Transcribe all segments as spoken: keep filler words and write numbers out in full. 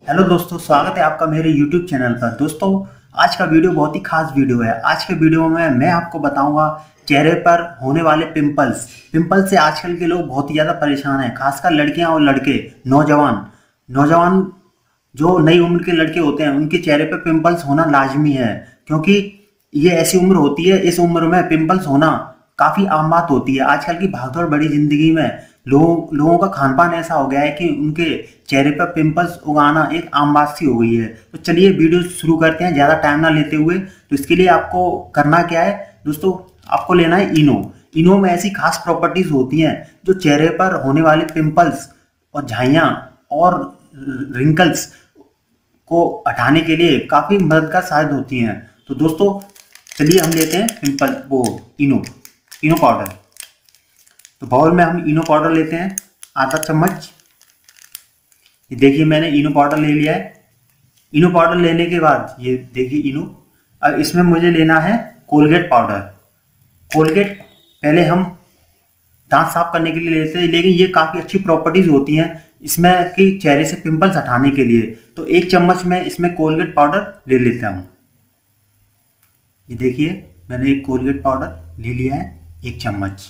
Hello दोस्तों, स्वागत है आपका मेरे यूट्यूब चैनल पर। दोस्तों, आज का वीडियो बहुत ही खास वीडियो है। आज के वीडियो में मैं आपको बताऊंगा चेहरे पर होने वाले पिंपल्स। पिंपल्स से आजकल के लोग बहुत ही ज़्यादा परेशान हैं, खासकर लड़कियां और लड़के, नौजवान नौजवान जो नई उम्र के लड़के होते हैं उनके चेहरे पर पिंपल्स होना लाजमी है, क्योंकि ये ऐसी उम्र होती है, इस उम्र में पिंपल्स होना काफ़ी आम बात होती है। आजकल की भागदौड़ भरी जिंदगी में लोगों लोगों का खान पान ऐसा हो गया है कि उनके चेहरे पर पिंपल्स उगाना एक आम बात सी हो गई है। तो चलिए वीडियो शुरू करते हैं ज़्यादा टाइम ना लेते हुए। तो इसके लिए आपको करना क्या है दोस्तों, आपको लेना है इनो। इनो में ऐसी खास प्रॉपर्टीज होती हैं जो चेहरे पर होने वाले पिंपल्स और झाइयाँ और रिंकल्स को हटाने के लिए काफ़ी मददगार साबित होती हैं। तो दोस्तों चलिए हम लेते हैं पिंपल वो इनो इनो पाउडर। तो बाउल में हम इनो पाउडर लेते हैं आधा चम्मच। ये देखिए मैंने इनो पाउडर ले लिया है। इनो पाउडर लेने के बाद ये देखिए इनो, अब इसमें मुझे लेना है कोलगेट पाउडर। कोलगेट पहले हम दांत साफ करने के लिए लेते हैं, लेकिन ये काफ़ी अच्छी प्रॉपर्टीज होती हैं इसमें कि चेहरे से पिंपल्स हटाने के लिए। तो एक चम्मच में इसमें कोलगेट पाउडर ले लेता हूँ। ये देखिए मैंने एक कोलगेट पाउडर ले लिया है, एक चम्मच।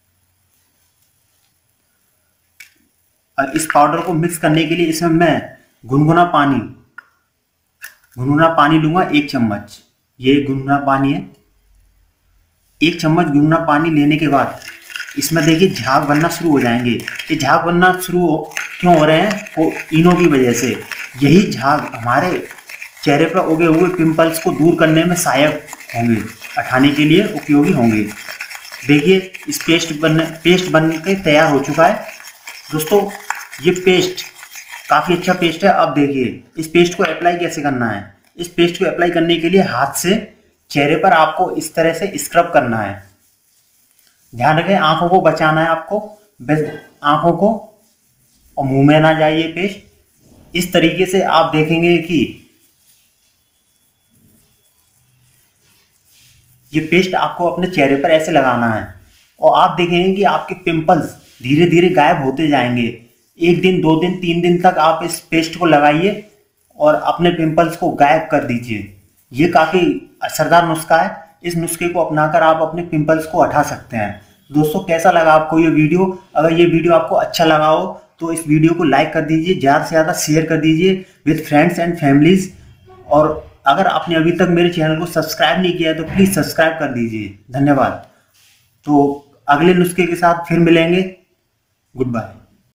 और इस पाउडर को मिक्स करने के लिए इसमें मैं गुनगुना पानी गुनगुना पानी लूंगा, एक चम्मच। ये गुनगुना पानी है। एक चम्मच गुनगुना पानी लेने के बाद इसमें देखिए झाग बनना शुरू हो जाएंगे। ये झाग बनना शुरू हो, क्यों हो रहे हैं? वो इनो की वजह से। यही झाग हमारे चेहरे पर उगे हुए पिंपल्स को दूर करने में सहायक होंगे, हटाने के लिए उपयोगी होंगे। देखिए इस पेस्ट बनने पेस्ट बन के तैयार हो चुका है। दोस्तों ये पेस्ट काफ़ी अच्छा पेस्ट है। अब देखिए इस पेस्ट को अप्लाई कैसे करना है। इस पेस्ट को अप्लाई करने के लिए हाथ से चेहरे पर आपको इस तरह से स्क्रब करना है। ध्यान रखें, आंखों को बचाना है आपको, बस आंखों को, और मुंह में ना जाए ये पेस्ट। इस तरीके से आप देखेंगे कि ये पेस्ट आपको अपने चेहरे पर ऐसे लगाना है, और आप देखेंगे कि आपके पिंपल्स धीरे धीरे गायब होते जाएंगे। एक दिन, दो दिन, तीन दिन तक आप इस पेस्ट को लगाइए और अपने पिंपल्स को गायब कर दीजिए। ये काफ़ी असरदार नुस्खा है। इस नुस्खे को अपनाकर आप अपने पिंपल्स को हटा सकते हैं। दोस्तों कैसा लगा आपको ये वीडियो? अगर ये वीडियो आपको अच्छा लगा हो तो इस वीडियो को लाइक कर दीजिए, ज़्यादा से ज़्यादा शेयर कर दीजिए विद फ्रेंड्स एंड फैमिलीज। और अगर आपने अभी तक मेरे चैनल को सब्सक्राइब नहीं किया है तो प्लीज़ सब्सक्राइब कर दीजिए। धन्यवाद। तो अगले नुस्खे के साथ फिर मिलेंगे। Good bye.